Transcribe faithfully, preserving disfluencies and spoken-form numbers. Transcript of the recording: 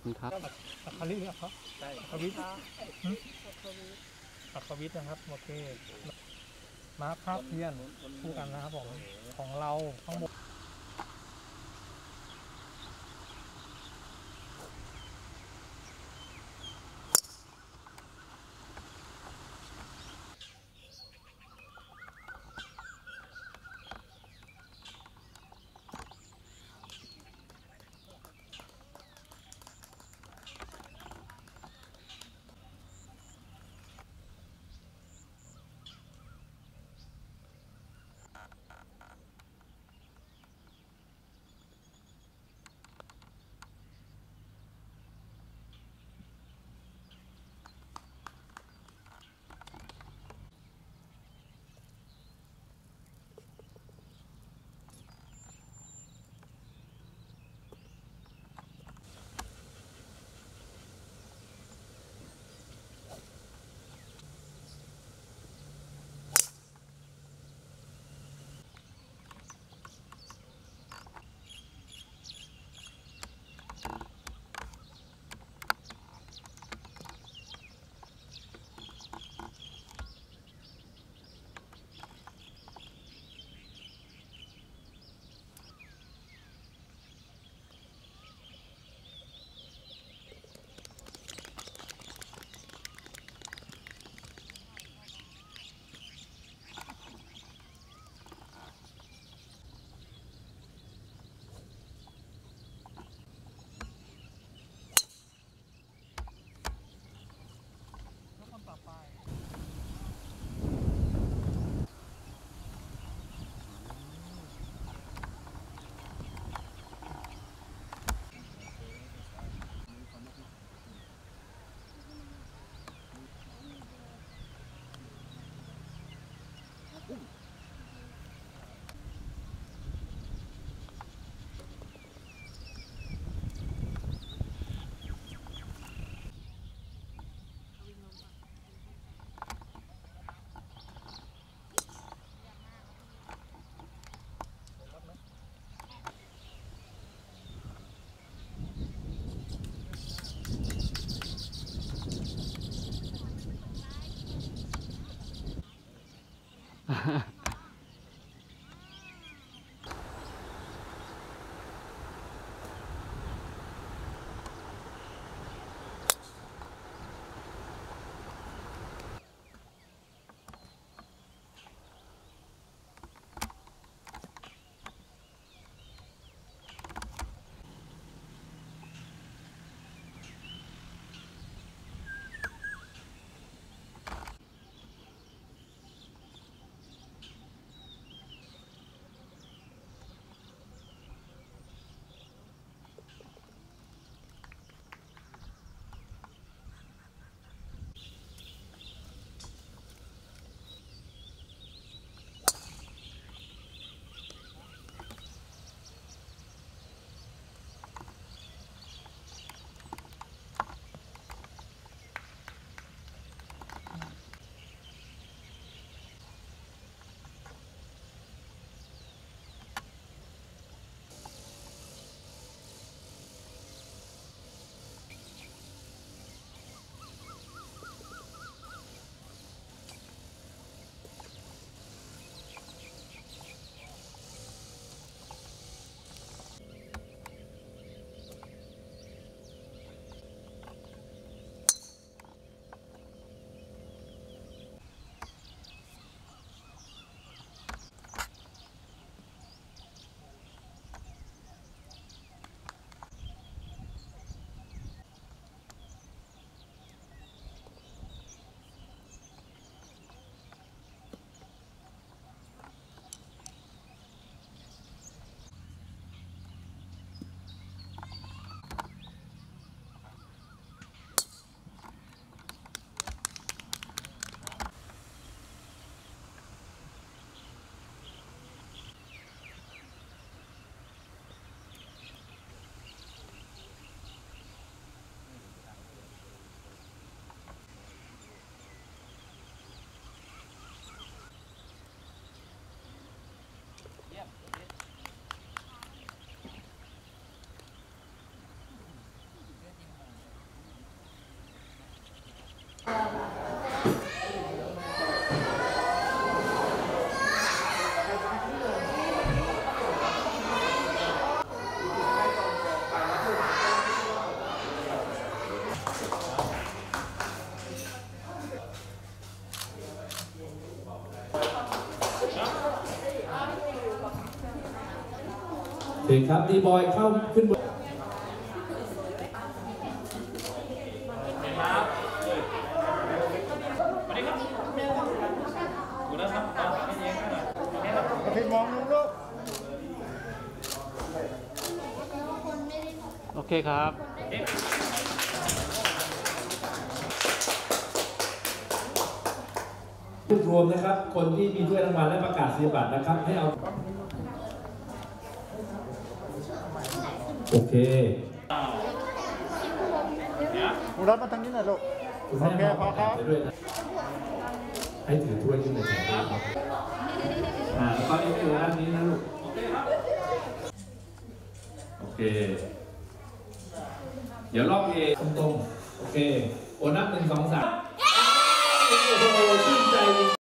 คุณครับอัคคาริหรืออัคคใช่อัคควิทอัคควิทนะครับโอเคมาภาพเพียนคู่กันนะครับผมของเราข้างบนเคครับดีบอยเข้าขึ้นบนโอเคครับรวบรวมนะครับ คนที่มีถ้วยรางวัลและประกาศนียบัตรนะครับให้เอาโอเคคุณรับมาทางนี้หน่อยลูกโอเคพอครับให้ถือถ้วยขึ้นไปแทนครับอ่าแล้วก็นี่คือด้านนี้นะลูกโอเคเดี๋ยวรอบเอตรงๆโอเคโอนับหนึ่งสองสามโอ้โหชื่นใจ